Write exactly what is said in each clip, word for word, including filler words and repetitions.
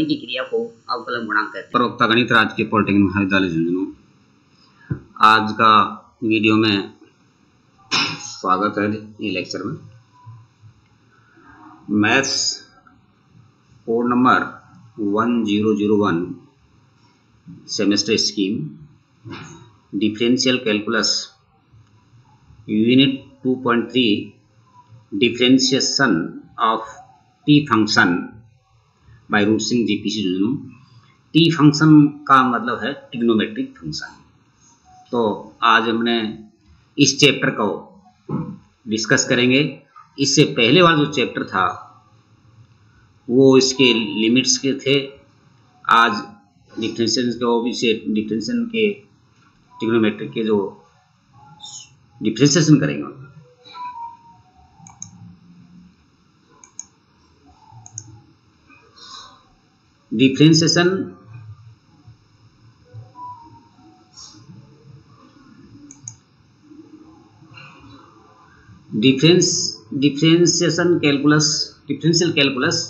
करने की क्रिया को अवकलन गुणांक कहते हैं। उपरोक्त गणित राज्य के पॉलिटेक्निक महाविद्यालय झुंझुनू, आज का वीडियो में स्वागत है। ये लेक्चर में maths code number one zero zero one semester scheme differential calculus unit two point three differentiation of T function by रूट Singh GPC Jhunjhunu. T function का मतलब है ट्रिग्नोमेट्रिक फंक्शन। तो आज हमने इस चैप्टर को डिस्कस करेंगे। इससे पहले वाला जो चैप्टर था वो इसके लिमिट्स के थे। आज डिफरेंशिएशन के वो भी से डिफरेंशिएशन के ट्रिग्नोमेट्रिक के जो डिफरेंशिएशन करेंगे। Differentiation difference differentiation calculus differential calculus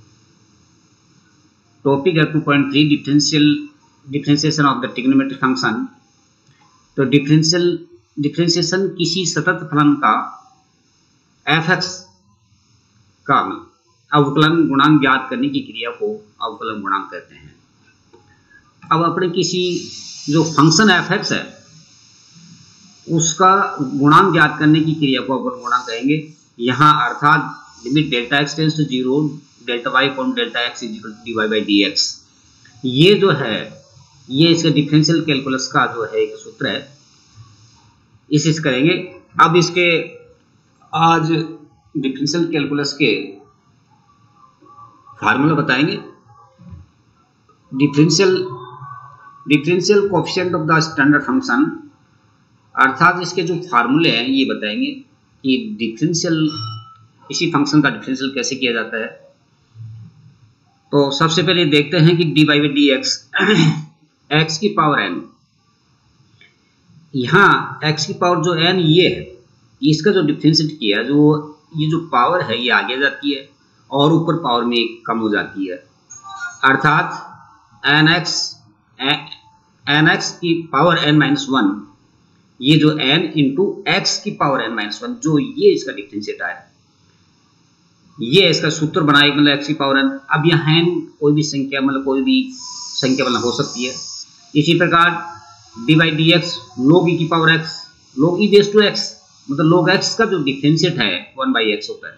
topic है two point three differential differentiation of the trigonometric function. तो डिफरेंशियल डिफरेंशिएशन किसी सतत फलन का एफ एक्स का अवकलन गुणांक ज्ञात करने की क्रिया को अवकलन गुणांक कहते हैं। अब अपने किसी जो फंक्शन एफ एक्स है उसका गुणांक ज्ञात करने की क्रिया को अवकलन गुणांक कहेंगे। यहाँ अर्थात limit delta x tends to zero delta y upon delta x is equal to d y by d x. ये जो है ये इसका डिफरेंशियल कैलकुलस का जो है एक सूत्र है, इस इस करेंगे। अब इसके आज डिफरेंशियल कैलकुलस के फार्मूला बताएंगे। Differential differential coefficient of the standard function, अर्थात इसके जो फार्मूले हैं ये बताएंगे कि डिफरेंशियल इसी फंक्शन का डिफरेंशियल कैसे किया जाता है। तो सबसे पहले देखते हैं कि d y by d x x की पावर एन, यहाँ एक्स की पावर जो एन ये है, इसका जो डिफरेंशिएट किया जो ये जो पावर है ये आगे जाती है और ऊपर पावर में कम हो जाती है। अर्थात एन एक्स एन एक्स की पावर एन माइनस वन, ये जो एन इंटू एक्स की पावर एन माइनस वन, जो ये इसका डिफरेंशिएट आया, ये इसका सूत्र बनाएगा मतलब एक्स की पावर एन। अब यहाँ एन कोई भी संख्या मतलब कोई भी संख्या मतलब हो सकती है। इसी प्रकार d by d x log e की power x, log e base to x मतलब log x का जो डिफरेंशिएट है वन बाई एक्स होता है।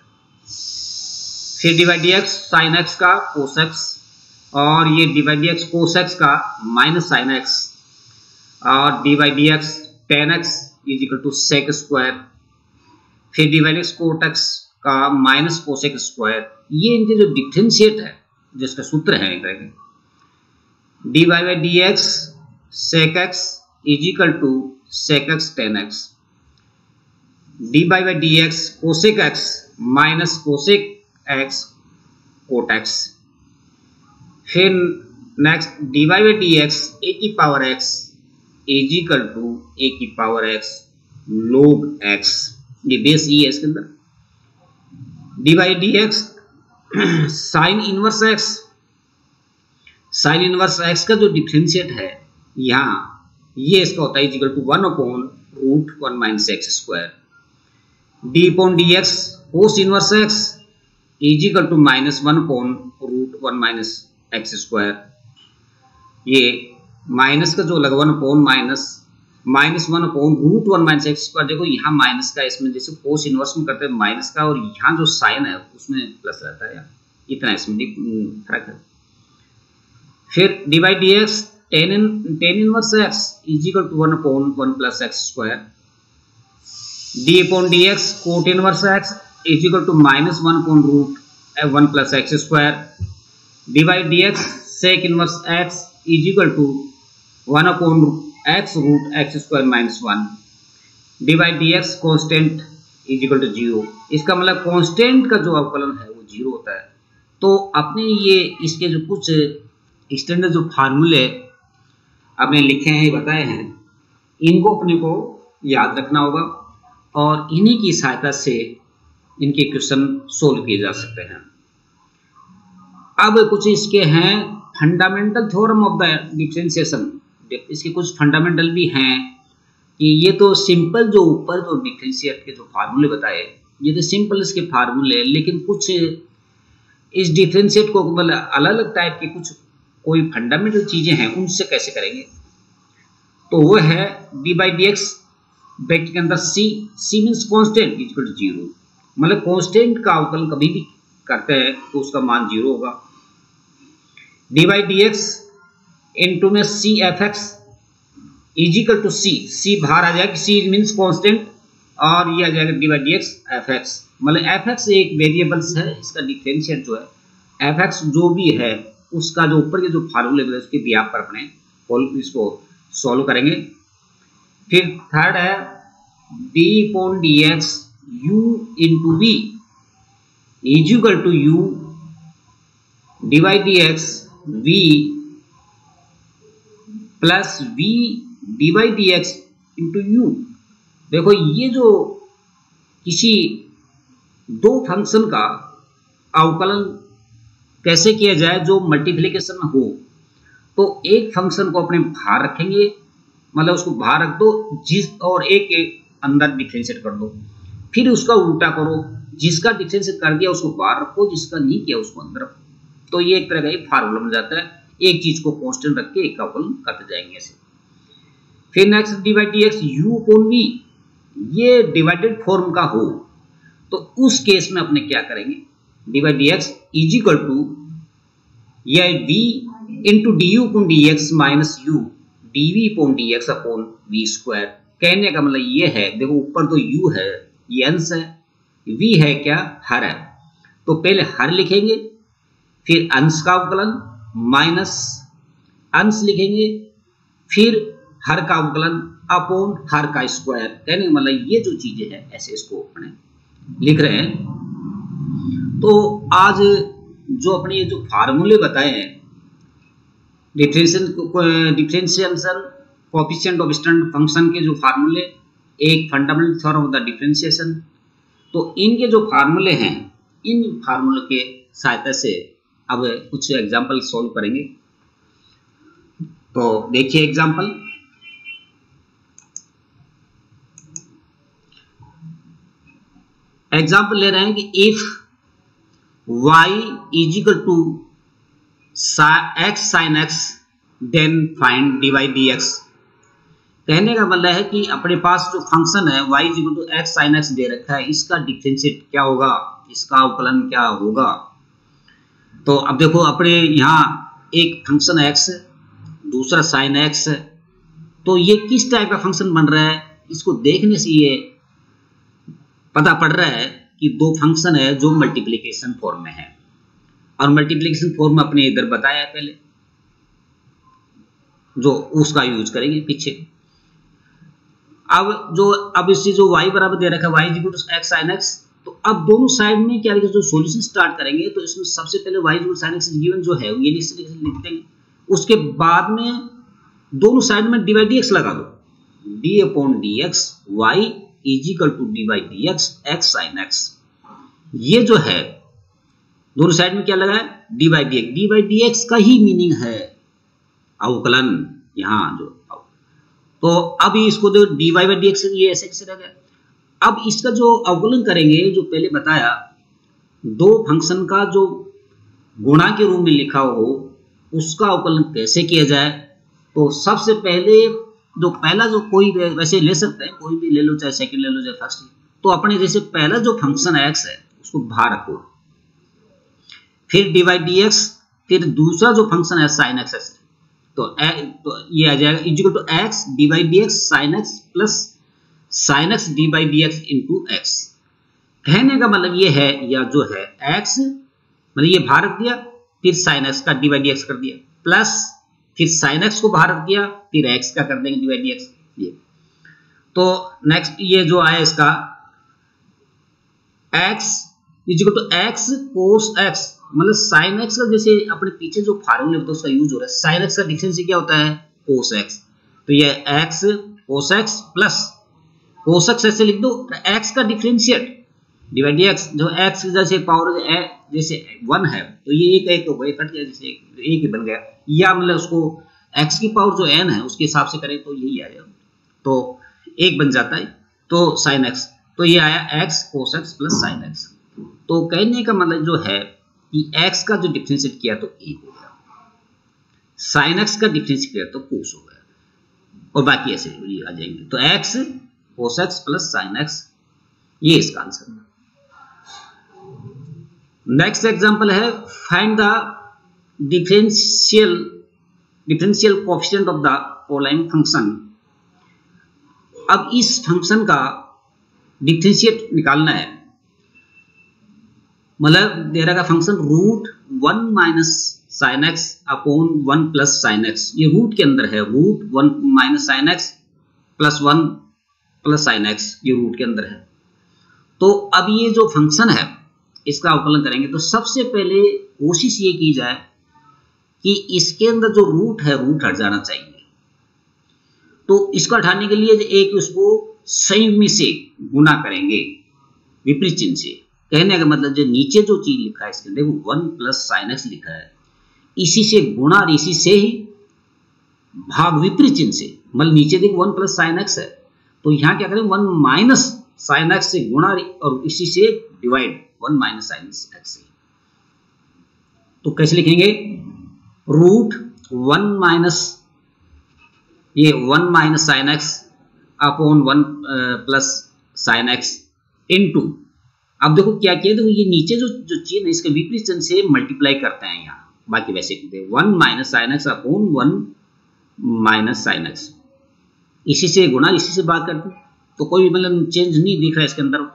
फिर d by d x sine x का कोस एक्स, और ये d by d x cos x का माइनस साइन एक्स, और d by d x tan x is equal to sec square. फिर d by d x cot x का minus cosec square. ये इनके जो differentiate है जिसका सूत्र है d y by d x sec x is equal to sec x tan x, d by by d x cosec x minus cosec x cot x. फिर next d y by d x a की power x is equal to a की power x log x, ये base e है इसके अंदर। D by d x sine inverse x, sine inverse x का जो differentiate है यहाँ ये इसका होता है is equal to one upon root one minus x square. D upon d x cos inverse x is equal to minus one upon root one minus x square. ये minus का जो लगा one upon minus minus one upon root one minus x square. देखो यहाँ minus का, इसमें जैसे cos inverse में करते हैं माइनस का, और यहाँ जो साइन है उसमें प्लस रहता है, इतना इसमें फर्क है। फिर d by d x tan in tan inverse x is equal to one upon one plus x square. D upon d x cot inverse x is equal to minus one upon root one plus x square. D by d x sec inverse x is equal to one upon x root x square minus one. D by d x constant is equal to zero. इसका मतलब constant का जो अवकलन है वो zero होता है। तो अपने ये इसके जो कुछ स्टैंडर्ड जो फार्मूले आपने लिखे हैं बताए हैं, इनको अपने को याद रखना होगा और इन्हीं की सहायता से इनके क्वेश्चन सोल्व किए जा सकते हैं। अब कुछ इसके हैं fundamental theorem of the differentiation, इसके कुछ फंडामेंटल भी हैं कि ये तो सिंपल जो ऊपर जो डिफरेंशिएट के जो फार्मूले बताए ये तो सिंपल इसके फार्मूले, लेकिन कुछ इस डिफरेंशिएट को मतलब अलग अलग टाइप के कुछ कोई फंडामेंटल चीजें हैं उनसे कैसे करेंगे। तो वो है d by d x bracket के अंदर c, c means constant equal to zero, मतलब कॉन्स्टेंट का अवकलन कभी भी करते हैं तो उसका मान जीरो होगा। D by d x into में c f x is equal to c, c बाहर आ जाएगा, सी मीन्स कॉन्स्टेंट और ये आ जाएगा d by d x f x, मतलब एफ एक्स एक वेरिएबल्स है, इसका डिफरेंशिएट जो है एफ एक्स जो भी है उसका जो ऊपर के जो फार्मूले है उसके बिहाफ पर अपने इसको सॉल्व करेंगे। फिर थर्ड है d upon d x u into v is equal to u d by d x v plus v d by d x into u. देखो ये जो किसी दो फंक्शन का अवकलन कैसे किया जाए जो मल्टीप्लिकेशन में हो, तो एक फंक्शन को अपने बाहर रखेंगे, मतलब उसको बाहर रख दो जिस और एक के अंदर डिफरेंशिएट कर दो, फिर उसका उल्टा करो, जिसका डिफरेंशिएट कर दिया उसको बाहर रखो, जिसका नहीं किया उसको अंदर रखो। तो ये एक तरह का एक फार्मूला बन जाता है, एक चीज को कांस्टेंट रख के एक का अवकलन करते जाएंगे ऐसे। फिर next d by d x u upon v, ये डिवाइडेड फॉर्म का हो तो उस केस में अपने क्या करेंगे, d by d x is equal to या v into d u upon d x minus u d v upon d x upon v square. कहने का मतलब ये है, देखो ऊपर तो u है, ये अंश है, v है क्या, हर है, तो पहले हर लिखेंगे, फिर अंश का अवकलन माइनस अंश लिखेंगे, फिर हर का अवकलन अपॉन हर का स्क्वायर। कहने का मतलब ये जो चीजें हैं ऐसे इसको अपने लिख रहे हैं। तो आज जो अपने ये जो फार्मूले बताए हैं differentiation differentiation coefficient of standard function के जो फार्मूले, एक fundamental theorem of the differentiation, तो इनके जो फार्मूले हैं इन फार्मूले के सहायता से अब कुछ एग्जांपल सॉल्व करेंगे। तो देखिए एग्जांपल, एग्जांपल ले रहे हैं कि if y is equal to x sine x then find d by d x. कहने का मतलब है कि अपने पास जो फंक्शन है y is equal to x sine x दे रखा है, इसका डिफरेंशिएट क्या होगा, इसका अवकलन क्या होगा। तो अब देखो अपने यहाँ एक फंक्शन x है, दूसरा साइन x है, तो ये किस टाइप का फंक्शन बन रहा है, इसको देखने से ये पता पड़ रहा है कि दो फंक्शन है जो मल्टीप्लिकेशन फॉर्म में है, और मल्टीप्लिकेशन फॉर्म अपने इधर बताया है पहले, जो उसका यूज करेंगे पीछे। अब जो अब इसी जो y बराबर दे रखा है y is equal to x sine x, तो अब दोनों साइड में क्या लिखेंगे, जो सॉल्यूशन स्टार्ट करेंगे तो इसमें सबसे पहले y is equal to sine x given जो है ये लिख देंगे, उसके बाद में दोनों साइड में डी बाई डी एक्स लगा दो, d upon d x y is equal to d by d x x sine x. ये जो है दोनों साइड में क्या लगा है, d by d x, d by d x का ही मीनिंग है अवकलन यहाँ जो। तो अब इसको दो d y by d x, ये ऐसे कैसे रह गया। अब इसका जो अवकलन करेंगे, जो पहले बताया दो फंक्शन का जो गुणा के रूप में लिखा हो उसका अवकलन कैसे किया जाए। तो सबसे पहले जो पहला जो कोई वैसे ले सकते हैं, कोई भी ले लो, चाहे सेकंड ले लो चाहे फर्स्ट। तो अपने जैसे पहला जो फंक्शन एक्स है उसको बाहर रखो, फिर डी बाई डी एक्स, फिर दूसरा जो फंक्शन है साइन एक्स है, तो, तो ये आ जाएगा is equal to x d by d x sine x plus sine x d by d x into x. कहने का मतलब ये है, या जो है एक्स मतलब ये बाहर रख दिया, फिर साइन एक्स का डी बाई डी एक्स कर दिया, प्लस फिर साइन एक्स को बाहर रख दिया, फिर एक्स का कर देंगे डी बाई डी एक्स। ये तो नेक्स्ट ये जो आया इसका x is equal to x cos x, मतलब साइन एक्स का जैसे अपने पीछे जो फार्मूले होता है उसका यूज हो रहा है, साइन एक्स का डिफरेंशिएट क्या होता है, कोस एक्स। तो ये x cos x plus cos x ऐसे लिख दो, x का डिफरेंशिएट डिवाइड डी एक्स, जो एक्स जैसे पावर जैसे वन है तो ये एक एक हो गया, कट गया, जैसे एक ही बन गया, या मतलब उसको एक्स की पावर जो एन है उसके हिसाब से करें तो यही आएगा, तो एक बन जाता है, तो साइन एक्स, तो ये आया x cos x plus sine x. तो कहने का मतलब जो है कि एक्स का जो डिफरेंशिएट किया तो एक हो गया, साइन एक्स का डिफरेंशिएट किया तो कोस हो गया, और बाकी ऐसे आ जाएंगे, तो x cos x plus sine x, ये इसका आंसर है। नेक्स्ट एग्जांपल है find the differential differential coefficient of the following function. अब इस फंक्शन का डिफरेंशिएट निकालना है, मतलब दे रहा का function root one minus sine x upon one plus sine x, ये रूट के अंदर है, root one minus sine x plus one plus sine x, ये रूट के अंदर है। तो अब ये जो फंक्शन है इसका अवकलन करेंगे, तो सबसे पहले कोशिश ये की जाए कि इसके अंदर जो रूट है रूट हट जाना चाहिए, तो इसको हटाने के लिए एक उसको संयुग्मी से गुना करेंगे विपरीत चिन्ह से। कहने का मतलब जो नीचे जो चीज लिखा है इसके अंदर देखो वन प्लस साइन एक्स लिखा है, इसी से गुणा और इसी से ही भाग विपरीत चिन्ह से, मतलब नीचे देखो वन प्लस साइन एक्स है तो यहाँ क्या करें वन माइनस साइन एक्स से गुणा और इसी से divide one minus sine x से। तो कैसे लिखेंगे, रूट वन माइनस ये one minus sine x upon one plus sine x into, अब देखो क्या किया, देखो ये नीचे जो जो चीज है इसके विपरीत चिन्ह से मल्टीप्लाई करते हैं यहाँ, बाकी वैसे one minus sine x upon one minus sine x, इसी से गुणा इसी से भाग कर दो, तो कोई मतलब चेंज नहीं दिख रहा है इसके अंदर।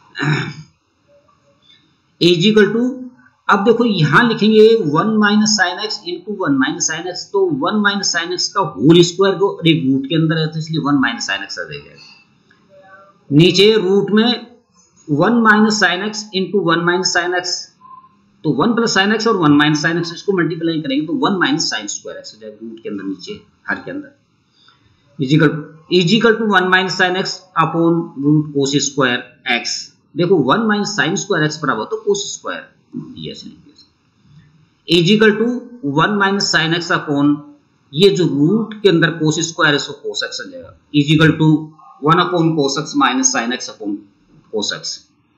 इज इक्वल टू, अब देखो यहां लिखेंगे one minus sine x into one minus sine x, तो वन माइनस साइन एक्स का होल स्क्वायर को एक रूट के अंदर है तो इसलिए वन माइनस साइन एक्स आ जाएगा। नीचे रूट में one minus sine x into one minus sine x, तो वन प्लस साइन एक्स और वन माइनस साइन एक्स इसको मल्टीप्लाई करेंगे तो one minus sine square x हो जाएगा रूट के अंदर, नीचे हर के अंदर is equal to one minus sine x upon root cos square x. देखो one minus sine square x बराबर तो cos square, yes is equal to one minus sine x upon ये जो रूट के अंदर कोस स्क्वायर है सो कोस x आ जाएगा, is equal to one upon cos x minus sine x upon cos x.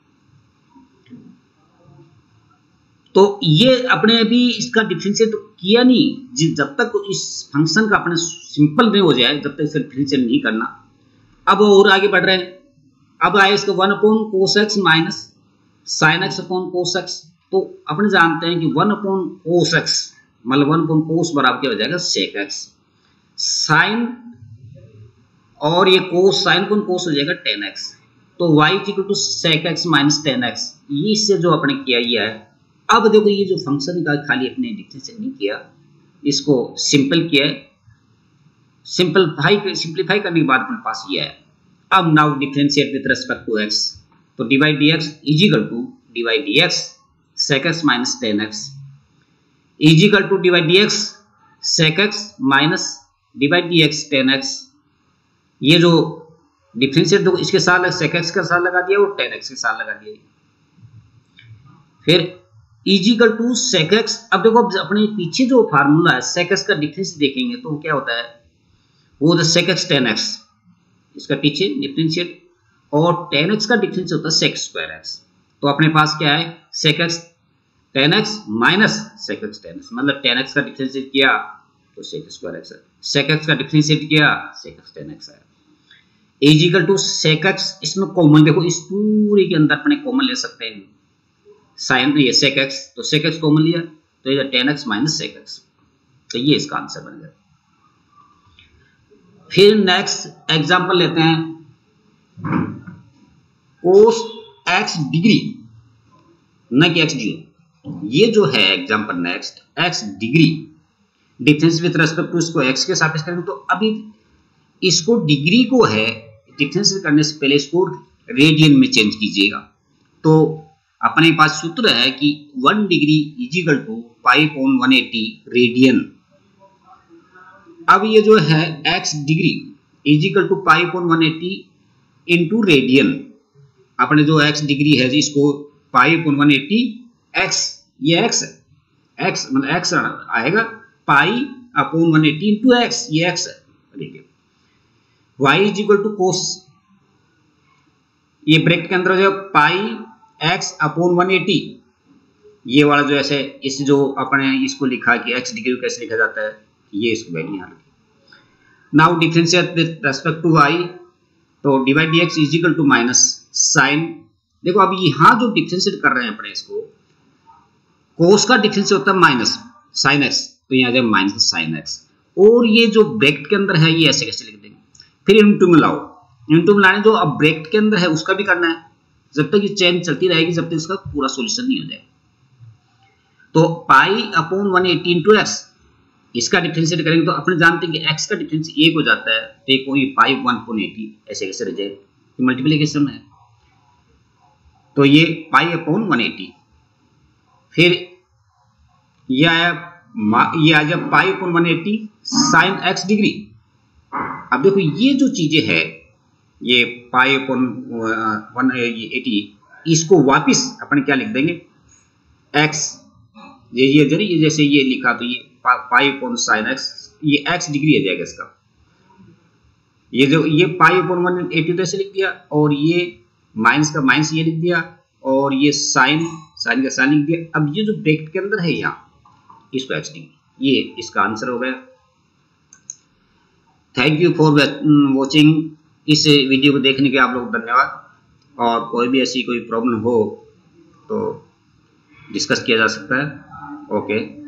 तो ये अपने अभी इसका डिफरेंशिएट किया नहीं, जब तक इस फंक्शन का अपने सिंपल में हो जाए जब तक इसका डिफरेंशिएट नहीं करना। अब और आगे बढ़ रहे हैं, अब आए इसको one upon cos x minus sine x upon cos x, तो अपने जानते हैं कि वन अपॉन कोस एक्स मतलब वन अपॉन कोस बराबर क्या हो जाएगा सेक एक्स, साइन और ये कोस साइन अपॉन कोस हो जाएगा टेन एक्स, तो y equal to sec x minus tan x, ये इससे जो अपने किया ही है। अब देखो ये जो फंक्शन का खाली अपने डिफरेंशिएट नहीं किया, इसको सिंपल किया है, सिंपलीफाई सिंपलीफाई करने के बाद अपने पास ये है। अब now differentiate with respect to x, तो divide d x is equal to divide d x sec x minus tan x is equal to divide d x sec x minus divide d x tan x. ये जो differentiate देखो इसके साथ सेक x का साथ लगा दिया और टेन एक्स के साथ लगा दिया, फिर is equal to sec x. अब देखो अब अपने पीछे जो फार्मूला है सेक एक्स का डिफरेंस देखेंगे तो क्या होता है, वो the sec x tan x, इसका पीछे डिफरेंशिएट, और टेन एक्स का डिफरेंस होता है सेक स्क्वायर एक्स। तो अपने पास क्या है sec x tan x minus sec x tan x, मतलब टेन एक्स का डिफरेंशिएट किया तो सेक स्क्वायर एक्स है, सेक एक्स का डिफरेंशिएट किया सेक एक्स टेन एक्स है, is equal to sec x. इसमें कॉमन देखो इस पूरे के अंदर अपने कॉमन ले सकते हैं साइन ये सेक एक्स, तो सेक एक्स कॉमन लिया तो ये tan x minus sec x, तो ये इसका आंसर बन गया। फिर नेक्स्ट एग्जांपल लेते हैं कोस एक्स डिग्री, न कि एक्स जीरो। ये जो है example next x degree difference with respect to इसको एक्स के सापेक्ष करेंगे, तो अभी इसको डिग्री को है डिफरेंस करने से पहले इसको रेडियन में चेंज कीजिएगा। तो अपने पास सूत्र है कि one degree is equal to pi upon one eighty radian. अब ये जो है x degree is equal to pi upon one eighty into radian, अपने जो x डिग्री है जी इसको pi upon one eighty x, ये x है, x मतलब x आएगा pi upon one eighty into x, ये x है। देखिए y is equal to cos, ये ब्रैकेट के अंदर जो pi x upon one eighty, ये वाला जो ऐसे इस जो अपने इसको लिखा कि x डिग्री कैसे लिखा जाता है, ये इसको वैल्यू यहाँ लिखी। Now differentiate with respect to y, तो divide dx is equal to minus sine. देखो अब यहाँ जो डिफरेंशिएट कर रहे हैं अपने इसको, कोस का डिफरेंशिएट होता है माइनस साइन x, तो यहाँ आ जाए माइनस साइन x, और ये जो ब्रैकेट के अंदर है ये ऐसे कैसे लिख देंगे। फिर इनटू में लाओ, इनटू में लाने जो अब ब्रैकेट के अंदर है उसका भी करना है, जब तक ये चेन चलती रहेगी जब तक इसका पूरा सॉल्यूशन नहीं हो जाए। तो pi upon one eighty into x, इसका डिफरेंशिएट करेंगे तो अपने जानते हैं कि x का डिफरेंस एक हो जाता है, तो एक वही पाई वन अपॉन एट्टी ऐसे कैसे रह जाए, ये मल्टीप्लिकेशन है, तो ये पाई अपॉन वन एट्टी। फिर ये आया ये आ गया pi upon one eighty sine x degree. अब देखो ये जो चीजें है ये पाई अपॉन वन एट्टी, इसको वापिस अपन क्या लिख देंगे x, ये ये जरी ये जैसे ये लिखा तो ये पाई अपॉन साइन x, ये x डिग्री आ जाएगा इसका, ये जो ये पाई अपॉन वन एट्टी तो ऐसे लिख दिया, और ये माइनस का माइनस ये लिख दिया, और ये साइन साइन का साइन लिख दिया। अब ये जो ब्रैकेट के अंदर है यहाँ इसको x डिग्री, ये इसका आंसर हो गया। थैंक यू फॉर वॉचिंग, इस वीडियो को देखने के आप लोग धन्यवाद, और कोई भी ऐसी कोई प्रॉब्लम हो तो डिस्कस किया जा सकता है। ओके।